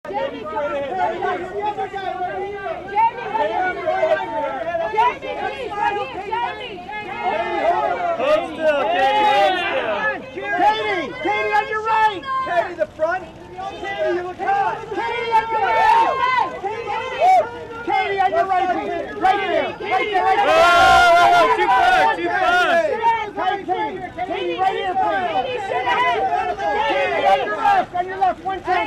Jamie, come on. Jamie, please, right here, Jamie. Hold still, Katie, hold still. Katie on your right. Katie, the front. Katie, you look hot. Katie on your right. Katie on your right. Right here. Right here. Right here. Oh, too far, too far. Katie, right here, please. Katie, on your left, one time.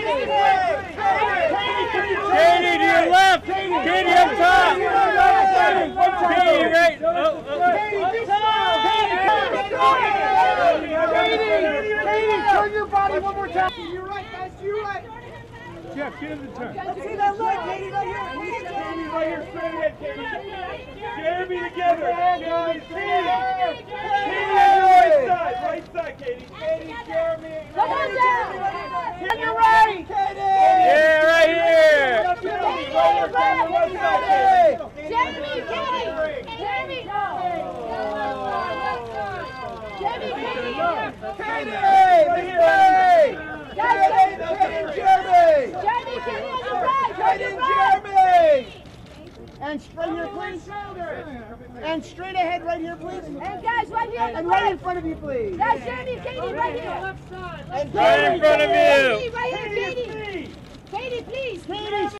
Katie, to your left. Katie up top. Katie, right. Katie, turn your body one more time. You're right, guys, you're right. Jeff, get him the turn. Let's see that look, Katie, right here. Katie, right here, straight ahead, Katie. Jeremy together. Jeremy, Katie. Katie on your right side, Katie. Katie, Jeremy. Come on down. On your right. Yeah, right here. Jamie, Katie. Jamie. Jamie, Katie. Katie, Jamie, Katie on your right. Jeremy. And straight here, please. And straight ahead right here, please. And guys, right here. And right in front of you, please. Guys, Jamie, Katie, right here. And Right in front of you. Katie, right here, Katie. Katie, please. Katie,